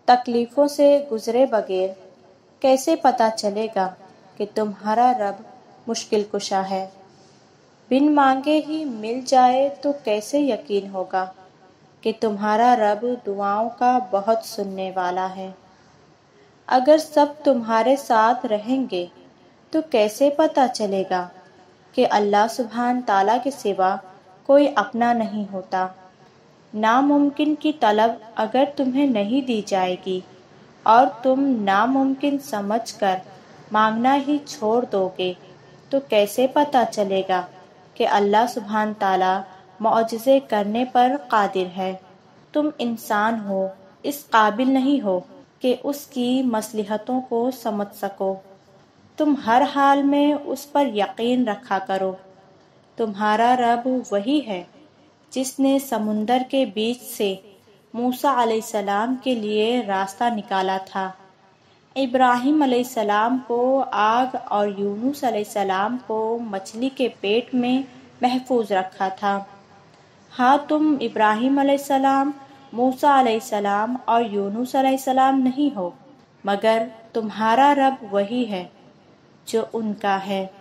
تکلیفوں سے گزرے بغیر کیسے پتہ چلے گا کہ تمہارا رب مشکل کشا ہے؟ بن مانگے ہی مل جائے تو کیسے یقین ہوگا کہ تمہارا رب دعاؤں کا بہت سننے والا ہے؟ اگر سب تمہارے ساتھ رہیں گے تو کیسے پتہ چلے گا کہ اللہ سبحانہ تعالیٰ کے سوا کوئی اپنا نہیں ہوتا؟ ناممکن کی طلب اگر تمہیں نہیں دی جائے گی اور تم ناممکن سمجھ کر مانگنا ہی چھوڑ دو گے تو کیسے پتہ چلے گا کہ اللہ سبحانہ تعالیٰ معجزے کرنے پر قادر ہے؟ تم انسان ہو، اس قابل نہیں ہو کہ اس کی مصلحتوں کو سمجھ سکو۔ تم ہر حال میں اس پر یقین رکھا کرو۔ تمہارا رب وہی ہے جس نے سمندر کے بیچ سے موسیٰ علیہ السلام کے لیے راستہ نکالا تھا، ابراہیم علیہ السلام کو آگ اور یونس علیہ السلام کو مچھلی کے پیٹ میں محفوظ رکھا تھا۔ ہاں، تم ابراہیم علیہ السلام، موسیٰ علیہ السلام اور یونس علیہ السلام نہیں ہو، مگر تمہارا رب وہی ہے جو ان کا ہے۔